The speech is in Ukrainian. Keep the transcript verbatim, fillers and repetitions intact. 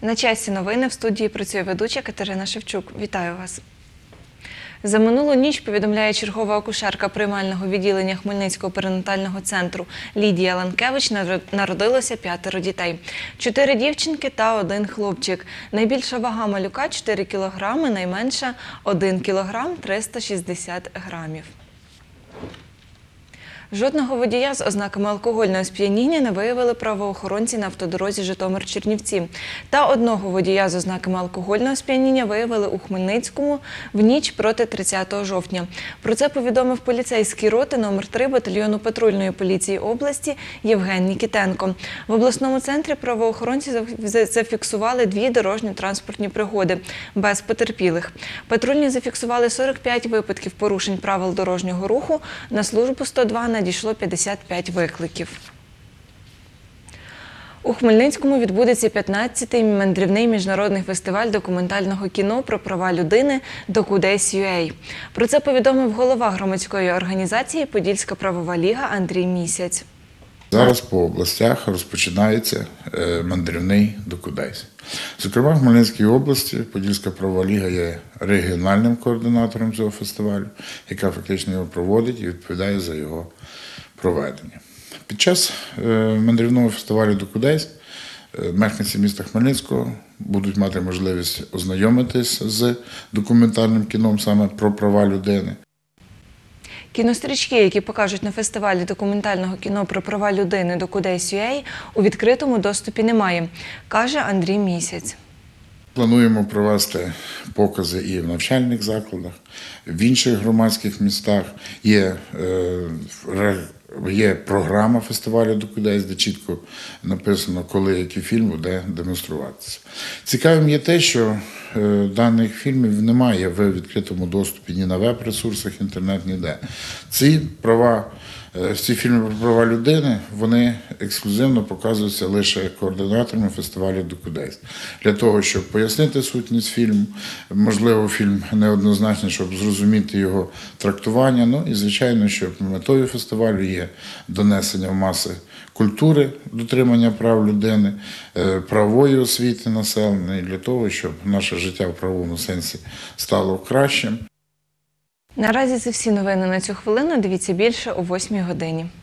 На часі новини, в студії працює ведуча Катерина Шевчук. Вітаю вас. За минулу ніч, повідомляє чергова акушерка приймального відділення Хмельницького перинатального центру Лідія Ланкевич, народилося п'ятеро дітей. Чотири дівчинки та один хлопчик. Найбільша вага малюка – чотири кілограми, найменша – один кілограм триста шістдесят грамів. Жодного водія з ознаками алкогольного сп'яніння не виявили правоохоронці на автодорозі Житомир-Чернівці. Та одного водія з ознаками алкогольного сп'яніння виявили у Хмельницькому в ніч проти тридцятого жовтня. Про це повідомив поліцейський роти номер три батальйону патрульної поліції області Євген Нікітенко. В обласному центрі правоохоронці зафіксували дві дорожньо-транспортні пригоди без потерпілих. Патрульні зафіксували сорок п'ять випадків порушень правил дорожнього руху. На службу сто два надійшло п'ятдесят п'ять викликів. У Хмельницькому відбудеться п'ятнадцятий мандрівний міжнародний фестиваль документального кіно про права людини «Докудейс.ю ей». Про це повідомив голова громадської організації «Подільська правова ліга» Андрій Місяць. Зараз по областях розпочинається мандрівний «Докудейс». Зокрема, в Хмельницькій області Подільська правова ліга є регіональним координатором цього фестивалю, яка фактично його проводить і відповідає за його проведення. Під час мандрівного фестивалю «Докудейс» мешканці міста Хмельницького будуть мати можливість ознайомитись з документальним кіном саме про права людини. Кінострічки, які покажуть на фестивалі документального кіно про права людини «Докудейс.ю ей», у відкритому доступі немає, каже Андрій Місяць. Плануємо провести покази і в навчальних закладах, в інших громадських містах. Є, є програма фестивалю «Докудейс», де чітко написано, коли який фільм буде демонструватися. Цікавим є те, що даних фільмів немає в відкритому доступі ні на веб-ресурсах, інтернет, ніде. Ці права, ці фільми про права людини, вони ексклюзивно показуються лише координаторами фестивалю «Докудейс». Для того, щоб пояснити сутність фільму, можливо, фільм неоднозначний, щоб зрозуміти його трактування. Ну і, звичайно, що метою фестивалю є донесення в маси культури, дотримання прав людини, правової освіти населення, і для того, щоб наше життя в правовому сенсі стало кращим. Наразі це всі новини на цю хвилину. Дивіться більше о восьмій годині.